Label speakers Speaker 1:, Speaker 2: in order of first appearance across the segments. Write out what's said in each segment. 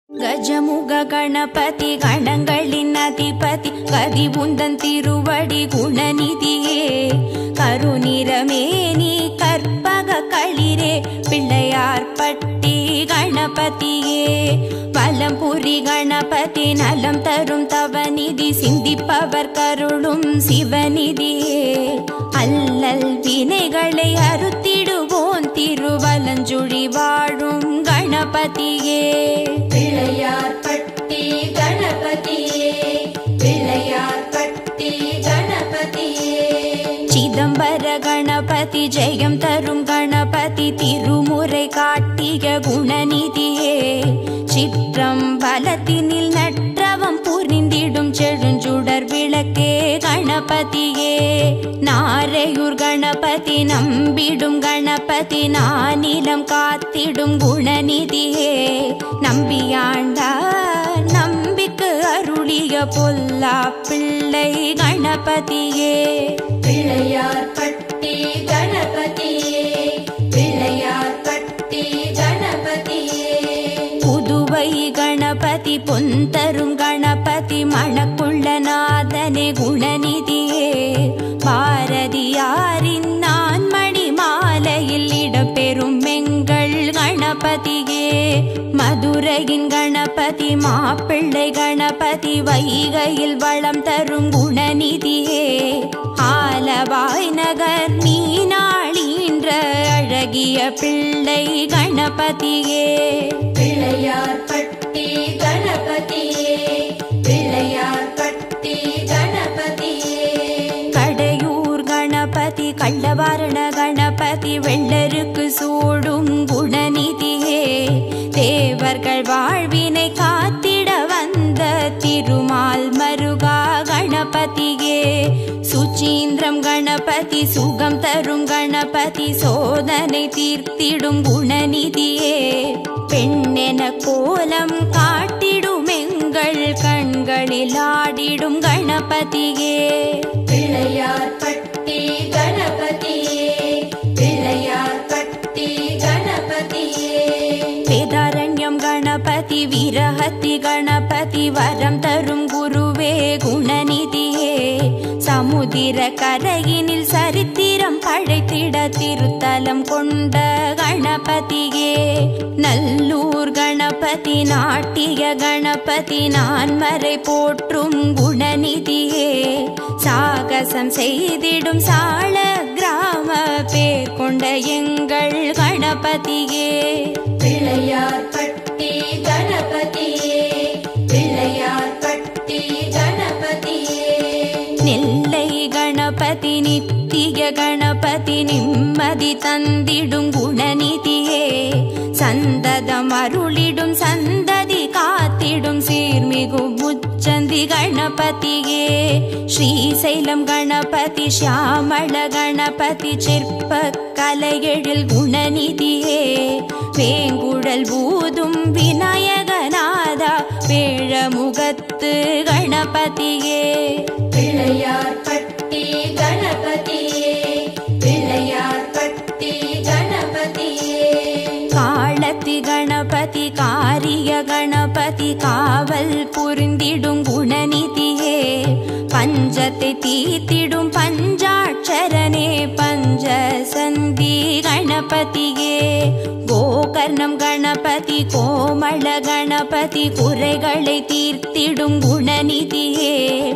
Speaker 1: கஜமுக கணபதி கணங்களின் அதிபதி கதி உந்தன் திருவடி குணநிதியே கருநிறமேனி கற்பக களிரே பிள்ளையார் பட்டி கணபதியே வலம்புரி கணபதி நலம் தரும் தவநிதி சிந்திப்பவர் கருளும் சிவநிதியே அல்லல் வினைகளை அறுத்திடுவோன் திருவலஞ்சுழி வாழும் கணபதியே பிள்ளையார் பட்டி கணபதியே பிள்ளையார் பட்டி கணபதியே சிதம்பர கணபதி ஜெயம் தரும் கணபதி திருமுறை காட்டிய குணநிதியே சிற்றம்பலத்தினில் நற்றவம் புரிந்திடும் செழுஞ்சுடர் விளக்கே கணபதியே நாரையூர் கணபதி நம்பிடும் கணபதி நானிலம் காத்திடும் குணநிதியே நம்பியாண்டார் நம்பிக்கு அருளிய பொல்லா பிள்ளை கணபதியே பிள்ளையார் பட்டி கணபதியே பிள்ளையார் பட்டி கணபதியே புதுவை கணபதி பொந்தரும் கணபதி மணக்குள்ளநாதனே குணநிதியே பாரதியாரின் நான்மணி மாலையில் இடம்பெறும் எங்கள் கணபதியே மதுரையின் கணபதி மாப்பிள்ளை கணபதி வைகையில் வளம் தரும் குணநிதியே ஆலவாய் நகர் மீனாளின்ற அழகிய பிள்ளை கணபதியே பிள்ளையார் பட்டி கணபதியே பிள்ளையார் பட்டி கணபதியே கடையூர் கணபதி கள்ளவாரண கணபதி வெள்ளருக்கு சூடும் குணநிதியே தேவர்கள் வாழ்வினை காத்திட வந்த திருமால் மருகா கணபதியே சுச்சீந்திரம் கணபதி சுகம் தரும் கணபதி சோதனை தீர்த்திடும் குணநிதியே பெண்ணென கோலம் காட்டிடும் எங்கள் கண்களில் ஆடிடும் கணபதியே பிள்ளையார் பட்டி கணபதியே பிள்ளையார் பட்டி கணபதியே வேதாரண்யம் கணபதி வீரஹத்தி கணபதி வரம் தரும் குருவே குணநிதியே சமுதிர கரையினில் சரித்திரம் படைத்திட திருத்தலம் கொண்ட கணபதியே நல்லூர் கணபதி நாட்டிய கணபதி நான்மறை போற்றும் குணநிதியே சாகசம் செய்திடும் சால கிராம பேர் கொண்ட எங்கள் கணபதியே பிள்ளையார் பட்டி கணபதியே பிள்ளையார் பட்டி கணபதியே நெல்லை கணபதி நித்திய கணபதி நிம்மதி தந்திடும் குணநிதியே சந்ததம் அருளிடும் சந்ததி காத்திடும் சீர்மிகு முச்சந்தி கணபதியே ஸ்ரீசைலம் கணபதி ஷியாமள கணபதி சிற்ப கலையெழில் குணநிதியே வேங்குழல் பூதும் விநாயகநாதா வேழமுகத்து கணபதியே பிள்ளையார் பட்டி கணபதியே பிள்ளையார் பட்டி கணபதியே காளத்தி கணபதி காரிய கணபதி காவல் புரிந்திடும் குணநிதியே பஞ்சத்தை தீர்த்திடும் பஞ்சாட்சரனே பஞ்சசந்தி கணபதியே கோகர்ணம் கணபதி கோமள கணபதி குறைகளை தீர்த்திடும் குணநிதியே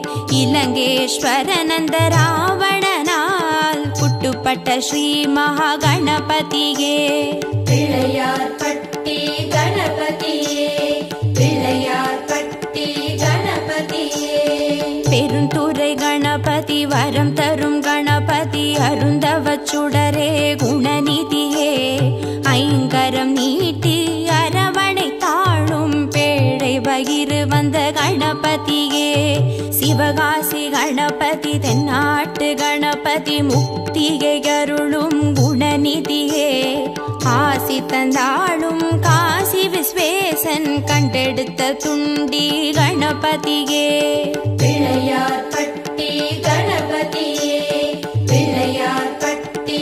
Speaker 1: இலங்கேஸ்வரனந்த ராவணனால் குட்டுப்பட்ட ஸ்ரீ மகா கணபதியே பிள்ளையார் பட்டி கணபதியே பிள்ளையார் பட்டி கணபதியே பெருந்துறை கணபதி வரம் தரும் கணபதி அருந்தவச்சுடரே குணநிதியே ஐங்கரம் நீட்டி அரவணை தாழும் பேழை வகிறு வந்த கணபதியே சிவகாசி கணபதி தென்னாட்டு கணபதி முக்தியை அருளும் குணநிதியே ஆசி தந்தாளும் காசி விஸ்வேசன் கண்டெடுத்த துண்டி கணபதியே பிள்ளையார் பட்டி கணபதியே பிள்ளையார் பட்டி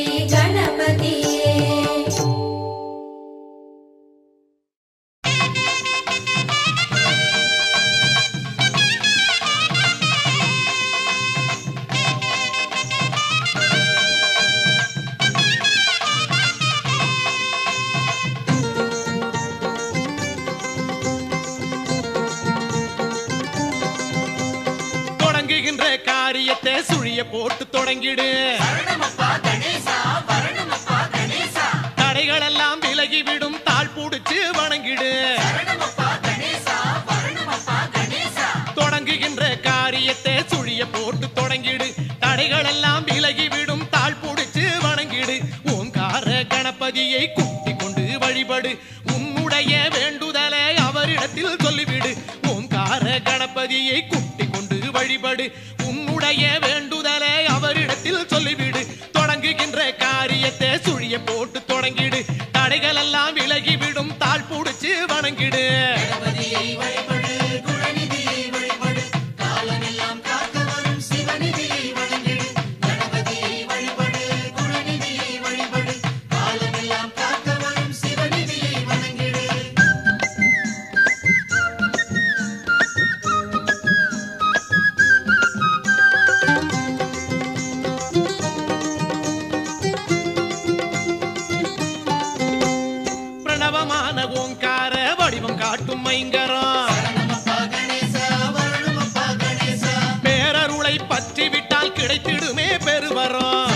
Speaker 1: கணபதியே
Speaker 2: காரியத்தை சுழிய போட்டு தொடங்கிடு. தடைகள் எல்லாம் விலகிவிடும், தாழ் புடிச்சு வணங்கிடு. தொடங்குகின்ற காரியத்தை சுழிய போட்டு தொடங்கிடு. தடைகள் எல்லாம் விலகிவிடும், தாழ் புடிச்சு வணங்கிடு. ஓங்கார கணபதியை கூட்டி கொண்டு வழிபடு. உன்னுடைய வேண்டுதலை அவரிடத்தில் சொல்லிவிடு. ஓங்கார கணபதியை கூட்டி கொண்டு வழிபடு. உன்னுடைய வேண்டுதலை அவரிடத்தில் சொல்லிவிடு. தொடங்குகின்ற காரியத்தை சுழிய போட்டு தொடங்கிடு. தடைகள் எல்லாம் விலகிவிடும், தாழ் புடிச்சு வணங்கிடு. ஓங்கார வடிவம் காட்டும் மைங்கரம் பேரருளை பற்றி விட்டால் கிடைத்திடுமே பெருவரம்.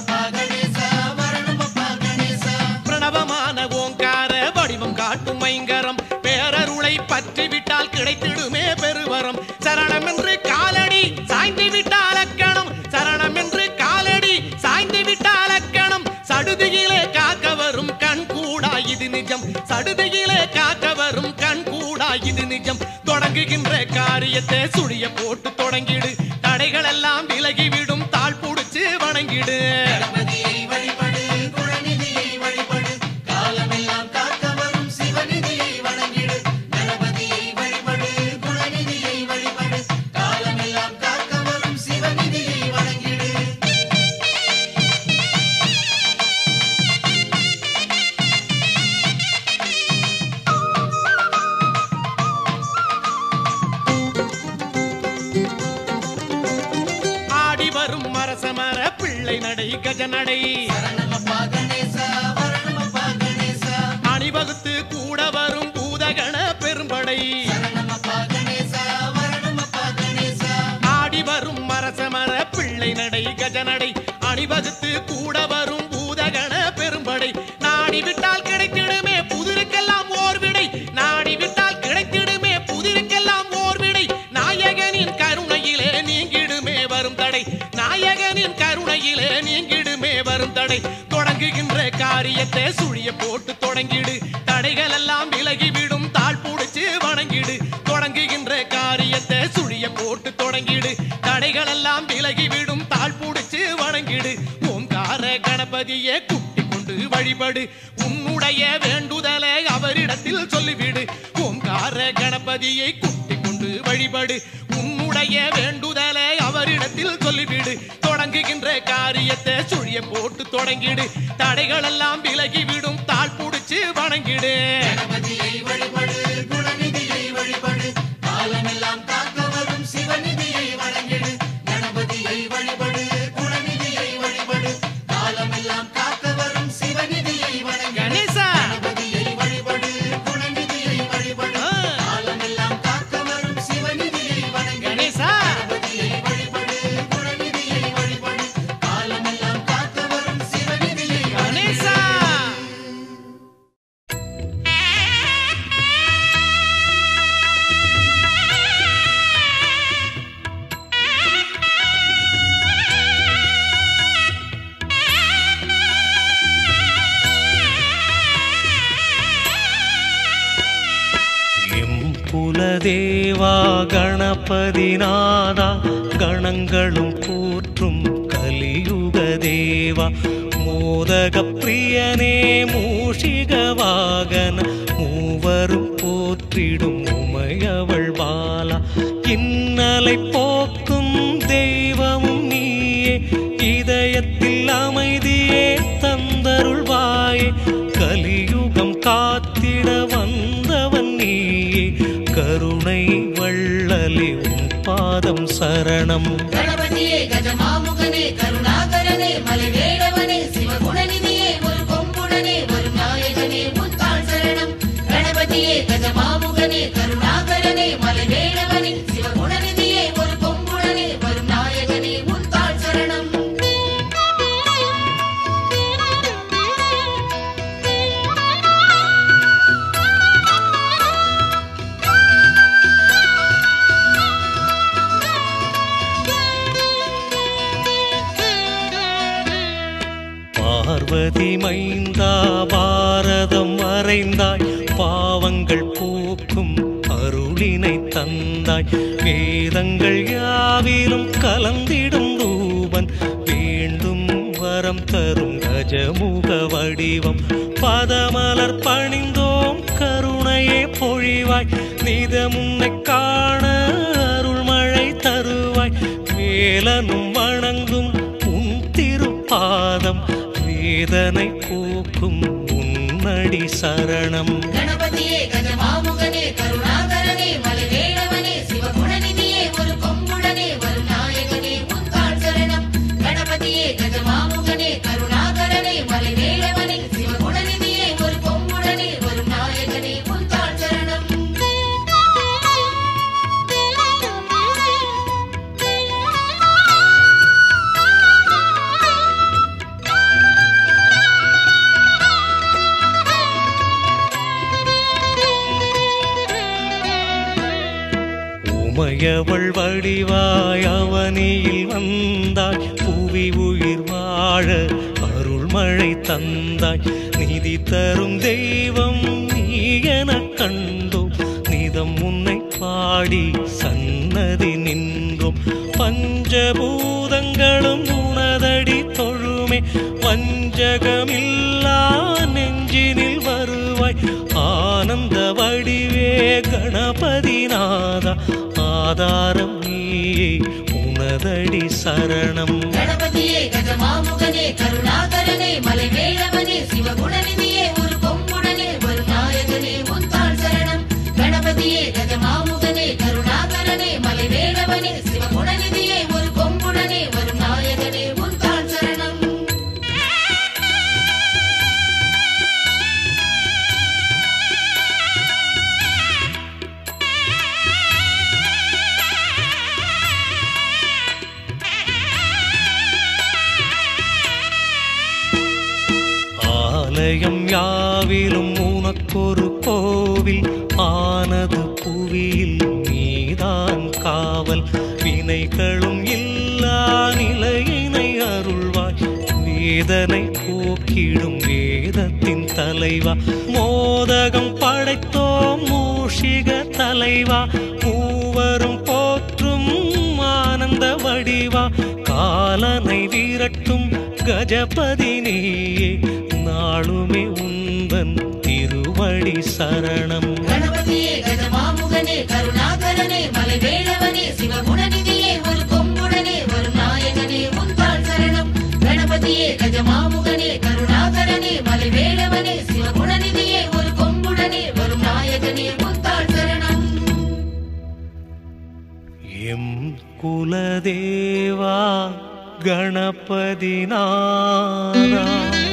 Speaker 2: பிரணவமான ஓங்கார வடிவம் காட்டும் மைங்கரம் பேரருளை பற்றி விட்டால் கிடைத்திடுமே பெருவரம். சரணம் என்று காலடி சாய்ந்து விட்டால் அக்கணம். சரணம் என்று காலடி சாய்ந்து விட்டால் அக்கணம். சடுதியிலே காக்க வரும் கண் கூடா இது நிஜம். சடுதியிலே காக்க வரும் கண் கூடா இது நிஜம். தொடங்குகின்ற காரியத்தை சுழிய போட்டு தொடங்கிடு. தடைகள் எல்லாம் விலகிவிடும், தாழ் புடிச்சு வணங்கிடு. நடை கஜநடை அணிவகுத்து கூட வரும் பூதகண பெரும்படை. ஆடி வரும் மரசமர பிள்ளை நடை கஜநடை அணிவகுத்து கூட வரும் பூதகண பெரும்படை. நாடி விட்டால் கிடைத்திடுமே புதிருக்கெல்லாம் ஓர் விடை. நாடி விட்டால் கிடைத்திடுமே புதிருக்கெல்லாம் ஓர் விடை. நாயகனின் கருணையிலே நீங்கிடுமே வரும் தடை. நாயகனின் கருணையிலே நீங்கிடுமே வரும் தடை. தொடங்குகின்ற காரியத்தை சுழிய போட்டு தொடங்கிடு. தடைகள் எல்லாம் விலகிவிடும், தாழ் புடிச்சு வணங்கிடு. தொடங்குகின்ற காரியத்தை சுழிய போட்டு தொடங்கிடு. தடைகள் எல்லாம் விலகிவிடும், தாழ் புடிச்சு வணங்கிடு. ஓங்கார கணபதியை கூட்டி கொண்டு வழிபடு. உன்னுடைய வேண்டுதலை அவரிடத்தில் சொல்லிவிடு. ஓங்கார கணபதியை கூட்டி கொண்டு வழிபடு. உன்னுடைய வேண்டுதலை அவரிடத்தில் சொல்லிவிடு. தொடங்குகின்ற காரியத்தை சுழிய போட்டு தொடங்கிடு. தடைகள் எல்லாம் விலகிவிடும், தாழ் புடிச்சு வணங்கிடு.
Speaker 3: தேவா கணபதிநாதா கணங்களும் போற்றும் கலியுக தேவா மோதக பிரியனே மூஷிக வாகன மூவரும் போற்றிடும் உமையவள் பாலா இன்னலை போக்கும் தெய்வமும் நீயே இதயத்தில் அமைதியே தந்தருள்வாயே கலியுகம் காத்திட வந்தவன் நீயே கருணை வள்ளலே உன் பாதம் சரணம்
Speaker 4: கணபதியே கஜமாமுகனே கருணாகரனே மலைவேடவனே சிவகுணநிதியே ஒரு கொம்புடனே வரும் நாயகனே முத்தாள் சரணம் கணபதியே கஜமாமுகனே கருணாகரனே மலைவேடவனே சிவகுணநிதியே ஒரு கொம்புடனே வரும் நாயகனே
Speaker 3: ஆதிமைந்தா பாரதம் வரைந்தாய், பாவங்கள் போக்கும் அருளினை தந்தாய். வேதங்கள் யாவிலும் கலந்திடும் தூபன், வேண்டும் வரம் தரும் கஜமுக வடிவம். பதமலர் பணிந்தோம் கருணையே பொழிவாய், நிதம் உன்னை காண அருள்மழை தருவாய். வேலனும் வணங்கும் உன் திருப்பாதம், வேதனை போக்கும் உன்னடி சரணம்.
Speaker 4: கணபதியே கஜமாமுகனே கருணாகரனே மலைவேடவனே சிவகுணநிதியே ஒரு கொம்புடனே வரும் நாயகனே உன்தாள் சரணம். கணபதியே கஜமாமுகனே கருணாகரனே மலைவேடவனே சிவகுணநிதியே ஒரு கொம்புடனே வரும் நாயகனே உன்தாள் சரணம்.
Speaker 3: உமையவள் வடிவாய் அவனியில் வந்தாய், புவி உயிர் வாழ அருள்மழை தந்தாய். நிதி தரும் தெய்வம் நீ எனக் கண்டோம், நிதம் உன்னை பாடி சன்னதி நின்றோம். பஞ்சபூதங்களும் உனதடி தொழுமே, வஞ்சகமில்லா நெஞ்சினில் வருவாய். ஆனந்த வடிவே கணபதிநாதா, ஆதாரம் நீயே உனதடி சரணம்.
Speaker 4: கணபதியே கஜமாமுகனே கருணாகரனே மலைவேடவனே சிவகுணநிதியே ஒரு கொம்புடனே வரும் நாயகனே உன்தாள் சரணம். கணபதியே கஜமாமுகனே கருணாகரனே மலைவேடவனே சிவகுணநிதியே ஒரு கொம்புடனே வரும் நாயகனே உன்தாள் சரணம்.
Speaker 3: ஆலயம் யாவிலும் உனக்கொரு கோவில், ஆனது புவியில் நீதான் காவல். வினைகளும் இல்லா நிலையினை அருள்வாய், வேதனை போக்கிடும் வேதத்தின் தலைவா. மோதகம் படைத்தோம் மூஷிக தலைவா, மூவரும் போற்றும் ஆனந்த வடிவா. காலனை விரட்டும் கஜபதி நீயே, நாளுமே உந்தன் திருவடி சரணம்.
Speaker 4: கணபதியே கஜமாமுகனே கருணாகரனே மலைவேடவனே சிவகுணநிதியே ஒரு கொம்புடனே வரும் நாயகனே உன்தாள் சரணம். கணபதியே கஜமாமுகனே கருணாகரனே மலைவேடவனே சிவகுணநிதியே ஒரு கொம்புடனே வரும் நாயகனே உன்தாள் சரணம்.
Speaker 3: எம் குலதேவா கணபதிநாதா,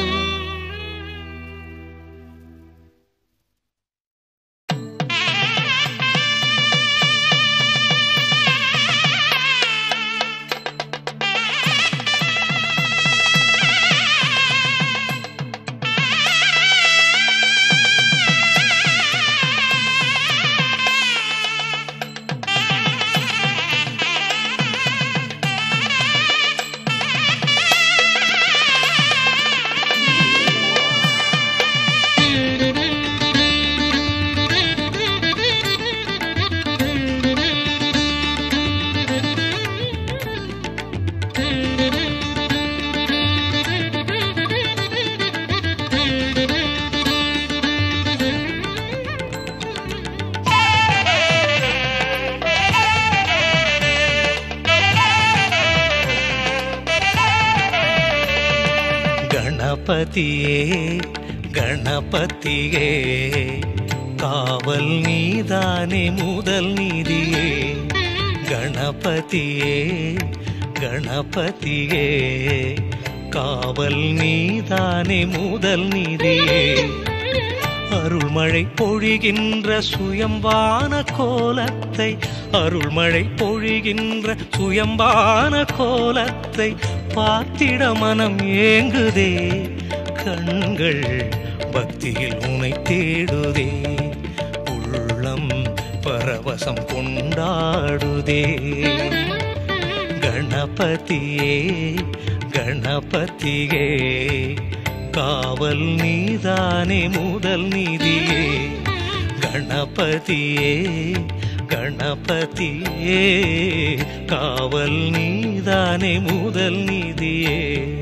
Speaker 3: கணபதியே கணபதியே காவல் நீதானே முதல் நீதியே. கணபதியே கணபதியே காவல் நீதானே முதல் நீதியே. அருள்மழை பொழிகின்ற சுயம்பான கோலத்தை, அருள்மழை பொழிகின்ற சுயம்பான கோலத்தை பார்த்திட மனம் ஏங்குதே. கண்கள் பக்தியில் உனை தேடுதே, உள்ளம் பரவசம் கொண்டாடுதே. கணபதியே கணபதியே காவல் நீதானே முதல் நிதியே கணபதியே கணபதியே காவல் நீதானே முதல் நிதியே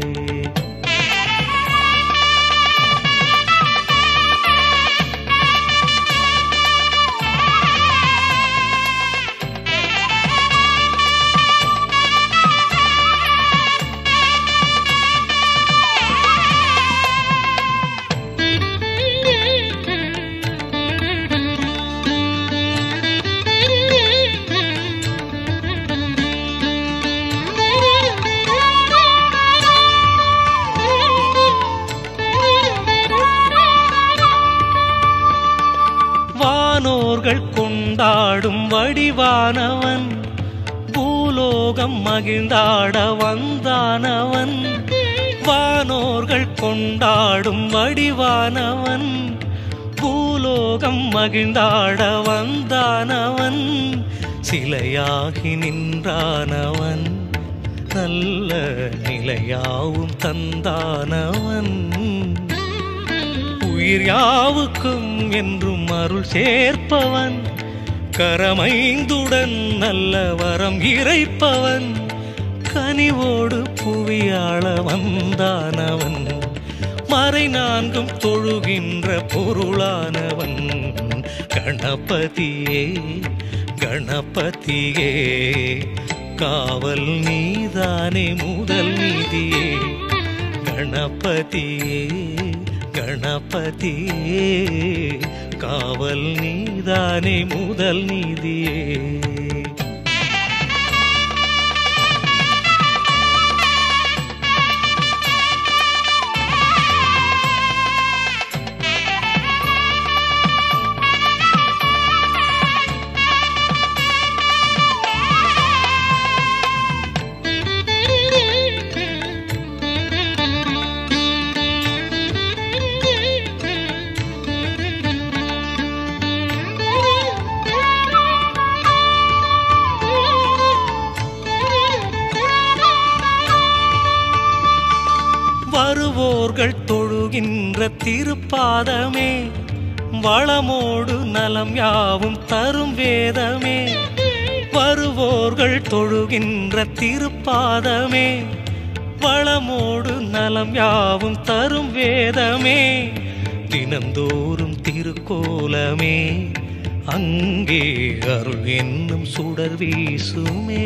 Speaker 3: வானோர்கள் கொண்டாடும் வடிவானவன் பூலோகம் மகிழ்ந்தாட வந்தானவன் வானோர்கள் கொண்டாடும் வடிவானவன் பூலோகம் மகிழ்ந்தாட வந்தானவன் சிலையாகி நின்றானவன் நல்ல நிலையாவும் தந்தானவன் உயிர் யாவுக்கும் என்றும் அருள் சேர்ப்பவன் கரமைந்துடன் நல்ல வரம் இறைப்பவன் கனிவோடு புவியாள வந்தானவன் மறை நான்கும் தொழுகின்ற பொருளானவன் கணபதியே கணபதியே காவல் நீதானே முதல் நிதியே கணபதியே கணபதியே காவல் நீதானே முதல் நிதியே வருவோர்கள் தொழுகின்ற திருப்பாதமே வளமோடு நலம் யாவும் தரும் வேதமே வருவோர்கள் தொழுகின்ற திருப்பாதமே வளமோடு நலம் யாவும் தரும் வேதமே தினந்தோறும் திருக்கோலமே அங்கே அருள் என்னும் சுடர் வீசுமே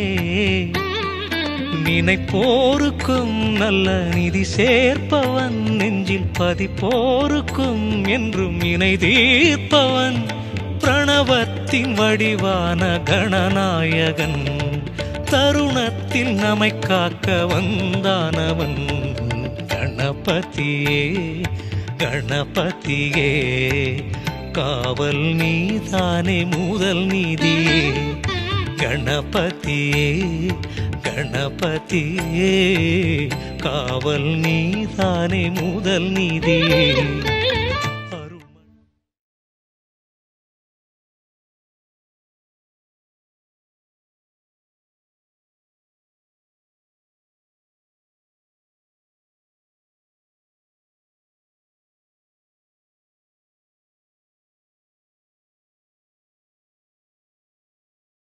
Speaker 3: நினைப்போருக்கும் நல்ல நிதி சேர்ப்பவன் நெஞ்சில் பதிப்போருக்கும் என்றும் இணை தீர்ப்பவன் பிரணவத்தின் வடிவான கணநாயகன் தருணத்தில் நம்மை காக்க வந்தானவன் கணபதியே கணபதியே காவல் நீதானே முதல் நிதியே கணபதியே கணபதியே காவல் நீதானே முதல் நிதியே